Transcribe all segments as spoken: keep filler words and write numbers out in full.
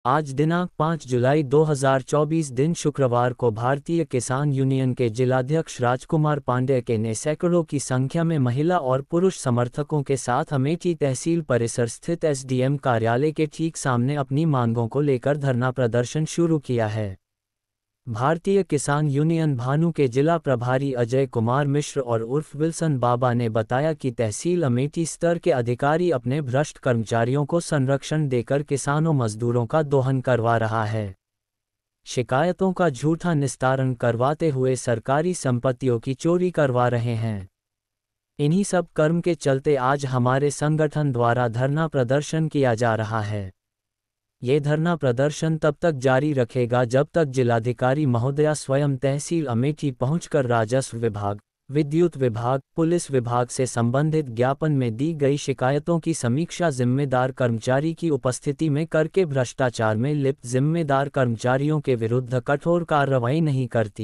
आज दिनांक पाँच जुलाई दो हज़ार चौबीस दिन शुक्रवार को भारतीय किसान यूनियन के जिलाध्यक्ष राजकुमार पांडेय के ने सैकड़ों की संख्या में महिला और पुरुष समर्थकों के साथ अमेठी तहसील परिसर स्थित एसडीएम कार्यालय के ठीक सामने अपनी मांगों को लेकर धरना प्रदर्शन शुरू किया है। भारतीय किसान यूनियन भानु के जिला प्रभारी अजय कुमार मिश्र और उर्फ विल्सन बाबा ने बताया कि तहसील अमेठी स्तर के अधिकारी अपने भ्रष्ट कर्मचारियों को संरक्षण देकर किसानों मजदूरों का दोहन करवा रहा है। शिकायतों का झूठा निस्तारण करवाते हुए सरकारी संपत्तियों की चोरी करवा रहे हैं। इन्हीं सब कर्म के चलते आज हमारे संगठन द्वारा धरना प्रदर्शन किया जा रहा है। ये धरना प्रदर्शन तब तक जारी रखेगा जब तक जिलाधिकारी महोदया स्वयं तहसील अमेठी पहुंचकर राजस्व विभाग, विद्युत विभाग, पुलिस विभाग से संबंधित ज्ञापन में दी गई शिकायतों की समीक्षा जिम्मेदार कर्मचारी की उपस्थिति में करके भ्रष्टाचार में लिप्त जिम्मेदार कर्मचारियों के विरुद्ध कठोर कार्रवाई नहीं करती।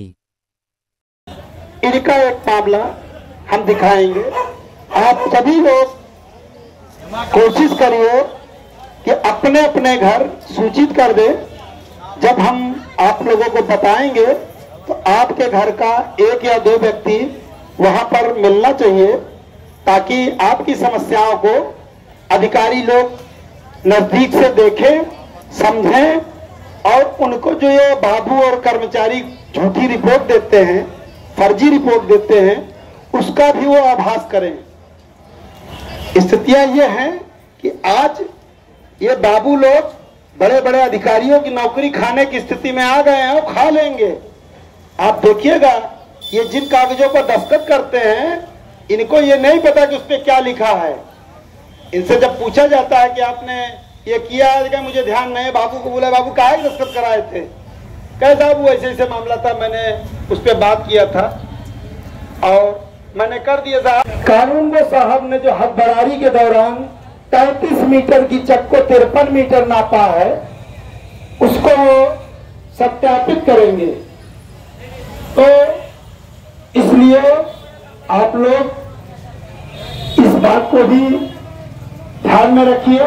इनका एक मामला हम दिखाएंगे। आप सभी लोग कोशिश करिए कि अपने अपने घर सूचित कर दे। जब हम आप लोगों को बताएंगे तो आपके घर का एक या दो व्यक्ति वहां पर मिलना चाहिए, ताकि आपकी समस्याओं को अधिकारी लोग नजदीक से देखें, समझें और उनको जो ये बाबू और कर्मचारी झूठी रिपोर्ट देते हैं, फर्जी रिपोर्ट देते हैं, उसका भी वो आभास करें। स्थितियां ये हैं कि आज ये बाबू लोग बड़े बड़े अधिकारियों की नौकरी खाने की स्थिति में आ गए हैं और खा लेंगे। आप देखिएगा, ये जिन कागजों पर दस्तखत करते हैं, इनको ये नहीं पता कि उस पर क्या लिखा है। इनसे जब पूछा जाता है कि आपने ये किया है, क्या मुझे ध्यान नहीं है, बाबू को बोला बाबू काहे दस्तखत कराए थे, कहे साहब वो ऐसे ऐसे मामला था, मैंने उस पर बात किया था और मैंने कर दिया साहब। कानून को साहब ने जो हकबरारी के दौरान तैतीस मीटर की चक को तिरपन मीटर नापा है, उसको सत्यापित करेंगे। तो इसलिए आप लोग इस बात को भी ध्यान में रखिए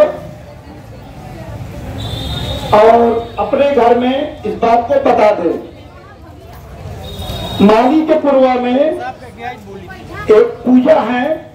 और अपने घर में इस बात को बता दें। माली के पूर्व में एक पूजा है,